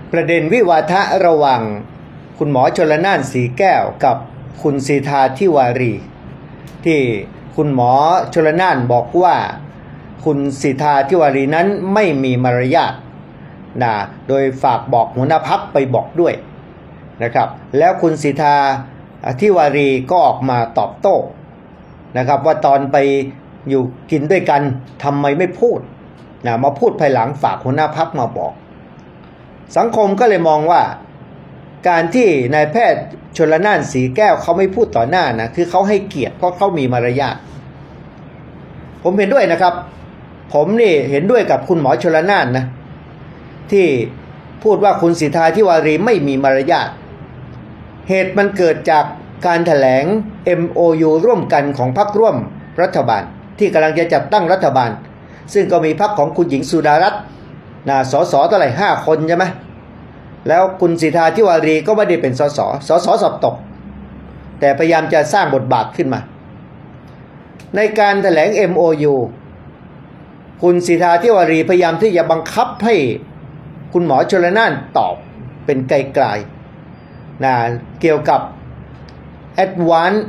ประเด็นวิวาทะระหว่างคุณหมอชลน่านสีแก้วกับคุณสิทธาธิวารีที่คุณหมอชลน่านบอกว่าคุณสิทธาธิวารีนั้นไม่มีมารยาทนะโดยฝากบอกหัวหน้าพรรคไปบอกด้วยนะครับแล้วคุณสิทธาธิวารีก็ออกมาตอบโต้นะครับว่าตอนไปอยู่กินด้วยกันทำไมไม่พูดนะมาพูดภายหลังฝากหัวหน้าพรรคมาบอกสังคมก็เลยมองว่าการที่นายแพทย์ชลน่านสีแก้วเขาไม่พูดต่อหน้านะคือเขาให้เกียรติเพราะเขามีมารยาทผมเห็นด้วยนะครับผมนี่เห็นด้วยกับคุณหมอชลน่านนะที่พูดว่าคุณสิทธาธิวารีไม่มีมารยาทเหตุมันเกิดจากการแถลง MOU ร่วมกันของพรรคร่วมรัฐบาลที่กำลังจะจัดตั้งรัฐบาลซึ่งก็มีพรรคของคุณหญิงสุดารัตน์สสเท่าไหร่5 คนใช่ไหมแล้วคุณสิทธาธิวารีก็ไม่ได้เป็นสสสอบตกแต่พยายามจะสร้างบทบาทขึ้นมาในการแถลง MOU คุณสิทธาธิวารีพยายามที่จะบังคับให้คุณหมอชลน่านตอบเป็นไกลๆเกี่ยวกับ Advance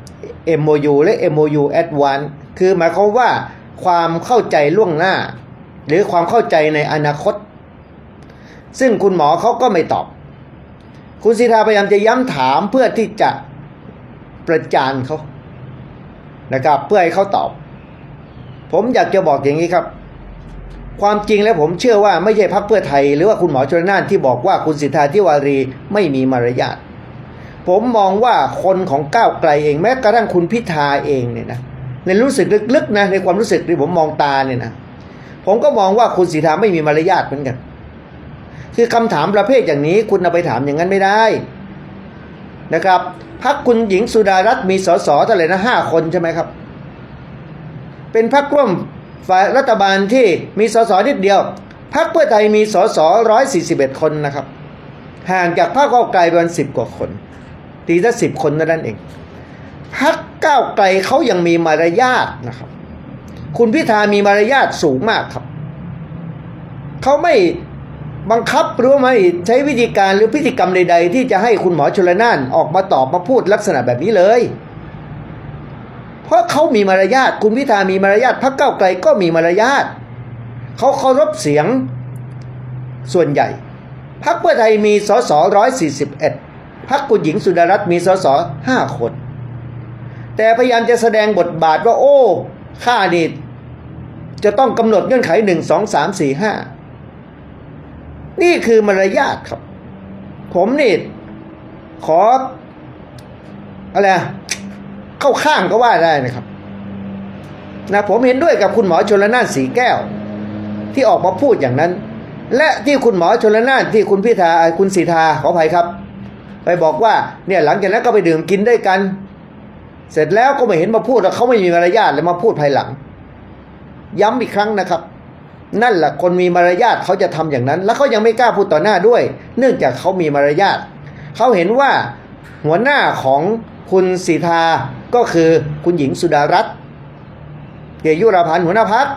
MOU และ MOU Advance คือหมายความว่าความเข้าใจล่วงหน้าหรือความเข้าใจในอนาคตซึ่งคุณหมอเขาก็ไม่ตอบคุณสิทธาพยายามจะย้ำถามเพื่อที่จะประจานเขานะครับเพื่อให้เขาตอบผมอยากจะบอกอย่างนี้ครับความจริงแล้วผมเชื่อว่าไม่ใช่พรรคเพื่อไทยหรือว่าคุณหมอชลน่านที่บอกว่าคุณสิทธาธิวารีไม่มีมารยาทผมมองว่าคนของก้าวไกลเองแม้กระทั่งคุณพิธาเองเนี่ยนะในรู้สึกลึกๆนะในความรู้สึกที่ผมมองตาเนี่ยนะผมก็มองว่าคุณสิทธาไม่มีมารยาทเหมือนกันคือคำถามประเภทอย่างนี้คุณเอาไปถามอย่างนั้นไม่ได้นะครับพรรคคุณหญิงสุดารัตน์มีสสเท่าไหร่นะ5 คนใช่ไหมครับเป็นพรรคร่วมฝ่ายรัฐบาลที่มีสสนิดเดียวพรรคเพื่อไทยมีสส141 คนนะครับห่างจากพรรคก้าวไกลประมาณ10 กว่าคนตีถ้า10 คนนั่นเองพรรคก้าวไกลเขายังมีมารยาทนะครับคุณพิธามีมารยาทสูงมากครับเขาไม่บังคับหรือไม่ใช้วิธีการหรือพฤติกรรมใดๆที่จะให้คุณหมอชลน่านออกมาตอบมาพูดลักษณะแบบนี้เลยเพราะเขามีมารยาทคุณพิธามีมารยาทพรรคก้าวไกลก็มีมารยาทเขาเคารพเสียงส่วนใหญ่พรรคเพื่อไทยมีสส141พรรคคุณหญิงสุดารัตน์มีสส5 คนแต่พยายามจะแสดงบทบาทว่าโอ้ข้านี่จะต้องกำหนดเงื่อนไข1 2 3 4 5นี่คือมารยาทครับผมนี่ขออะไรเข้าข้างก็ว่าได้นะครับนะผมเห็นด้วยกับคุณหมอชลน่านสีแก้วที่ออกมาพูดอย่างนั้นและที่คุณหมอชลน่านที่คุณพิธาคุณสิทธาขออภัยครับไปบอกว่าเนี่ยหลังจากนั้นก็ไปดื่มกินด้วยกันเสร็จแล้วก็ไม่เห็นมาพูดว่าเขาไม่มีมารยาทเลยมาพูดภายหลังย้ำอีกครั้งนะครับนั่นแหละคนมีมารยาทเขาจะทำอย่างนั้นแล้วเขายังไม่กล้าพูดต่อหน้าด้วยเนื่องจากเขามีมารยาทเขาเห็นว่าหัวหน้าของคุณสิทธาก็คือคุณหญิงสุดารัตน์เกยุราพันธ์หัวหน้าพรรค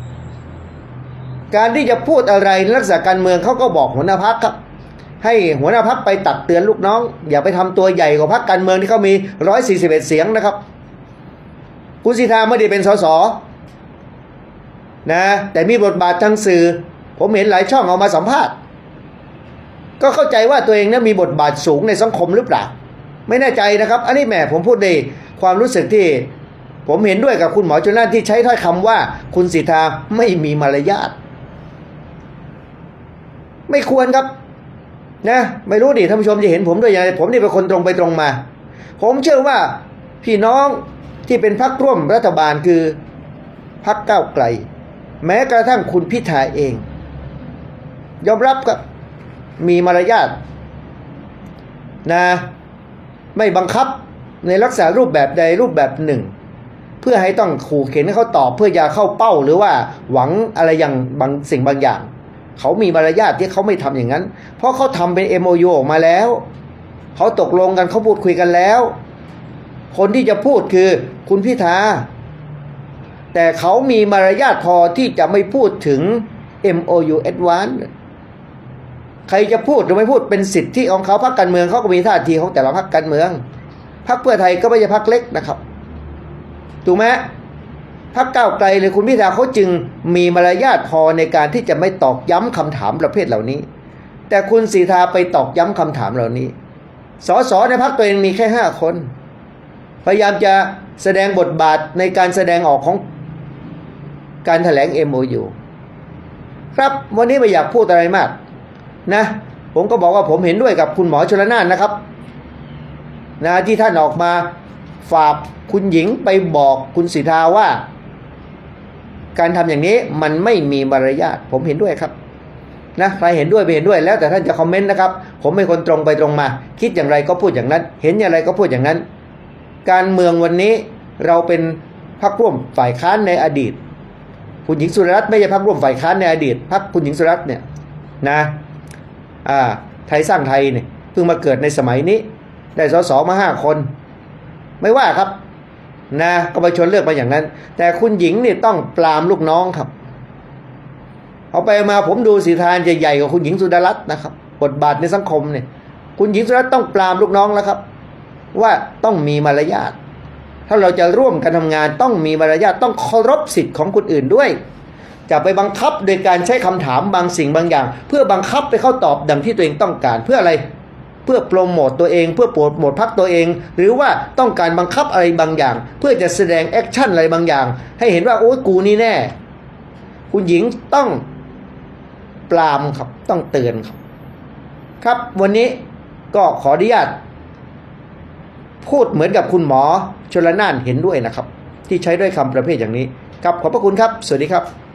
การที่จะพูดอะไรในลักษณะการเมืองเขาก็บอกหัวหน้าพรรคครับให้หัวหน้าพรรคไปตักเตือนลูกน้องอย่าไปทำตัวใหญ่กว่าพรรคการเมืองที่เขามี141 เสียงนะครับคุณสิทธาไม่ได้เป็นสสนะแต่มีบทบาททางสื่อผมเห็นหลายช่องเอามาสัมภาษณ์ก็เข้าใจว่าตัวเองนั้นมีบทบาทสูงในสังคมหรือเปล่าไม่แน่ใจนะครับอันนี้แหมผมพูดในความรู้สึกที่ผมเห็นด้วยกับคุณหมอชลน่านที่ใช้ถ้อยคำว่าคุณสิทธาไม่มีมารยาทไม่ควรครับนะไม่รู้ดิท่านผู้ชมจะเห็นผมด้วยยังไงผมนี่เป็นคนตรงไปตรงมาผมเชื่อว่าพี่น้องที่เป็นพรรคร่วมรัฐบาลคือพรรคก้าวไกลแม้กระทั่งคุณพิธาเองยอมรับครับมีมารยาทนะไม่บังคับในลักษณะรูปแบบใดรูปแบบหนึ่งเพื่อให้ต้องขู่เข็นให้เขาตอบเพื่อจะเข้าเป้าหรือว่าหวังอะไรอย่างบางสิ่งบางอย่างเขามีมารยาทที่เขาไม่ทำอย่างนั้นเพราะเขาทำเป็น MOU ออกมาแล้วเขาตกลงกันเขาพูดคุยกันแล้วคนที่จะพูดคือคุณพิธาแต่เขามีมารยาทพอที่จะไม่พูดถึง MOU Advance ใครจะพูดหรือไม่พูดเป็นสิทธิของเขาพรรคการเมืองเขาก็มีท่าทีของแต่ละพรรคการเมืองพรรคเพื่อไทยก็ไม่ใช่พรรคเล็กนะครับถูกไหมพรรคก้าวไกลหรือคุณพิธาเขาจึงมีมารยาทพอในการที่จะไม่ตอกย้ำคำถามประเภทเหล่านี้แต่คุณสีทาไปตอกย้ำคำถามเหล่านี้สสในพรรคตัวเองมีแค่5 คนพยายามจะแสดงบทบาทในการแสดงออกของการแถลง MOU ครับวันนี้ไม่อยากพูดอะไรมากนะผมก็บอกว่าผมเห็นด้วยกับคุณหมอชลน่านนะครับนะที่ท่านออกมาฝากคุณหญิงไปบอกคุณสิทธาว่าการทำอย่างนี้มันไม่มีมารยาทผมเห็นด้วยครับนะใครเห็นด้วยไม่เห็นด้วยแล้วแต่ท่านจะคอมเมนต์นะครับผมเป็นคนตรงไปตรงมาคิดอย่างไรก็พูดอย่างนั้นเห็นอย่างไรก็พูดอย่างนั้นการเมืองวันนี้เราเป็นพรรคร่วมฝ่ายค้านในอดีตคุณหญิงสุดารัตน์ไม่ใช่พรรคร่วมฝ่ายค้านในอดีตพรรคคุณหญิงสุดารัตน์เนี่ยนะไทยสร้างไทยเนี่ยเพิ่งมาเกิดในสมัยนี้ได้สสมา5 คนไม่ว่าครับนะก็ไปชวนเลือกมาอย่างนั้นแต่คุณหญิงนี่ต้องปรามลูกน้องครับเอาไปมาผมดูสีทานจะใหญ่กว่าคุณหญิงสุดารัตน์นะครับบทบาทในสังคมเนี่ยคุณหญิงสุดารัตน์ต้องปรามลูกน้องแล้วครับว่าต้องมีมารยาทถ้าเราจะร่วมกันทำงานต้องมีมารยาทต้องเคารพสิทธิ์ของคนอื่นด้วยจะไปบังคับโดยการใช้คำถามบางสิ่งบางอย่างเพื่อบังคับไปเข้าตอบดังที่ตัวเองต้องการเพื่ออะไรเพื่อโปรโมตตัวเองเพื่อโปรโมทพรรคตัวเองหรือว่าต้องการบังคับอะไรบางอย่างเพื่อจะแสดงแอคชั่นอะไรบางอย่างให้เห็นว่าโอ้ยกูนี่แน่คุณหญิงต้องปรามครับต้องเตือนครับวันนี้ก็ขออนุญาตพูดเหมือนกับคุณหมอชลน่านเห็นด้วยนะครับที่ใช้ด้วยคำประเภทอย่างนี้ครับขอบพระคุณครับสวัสดีครับ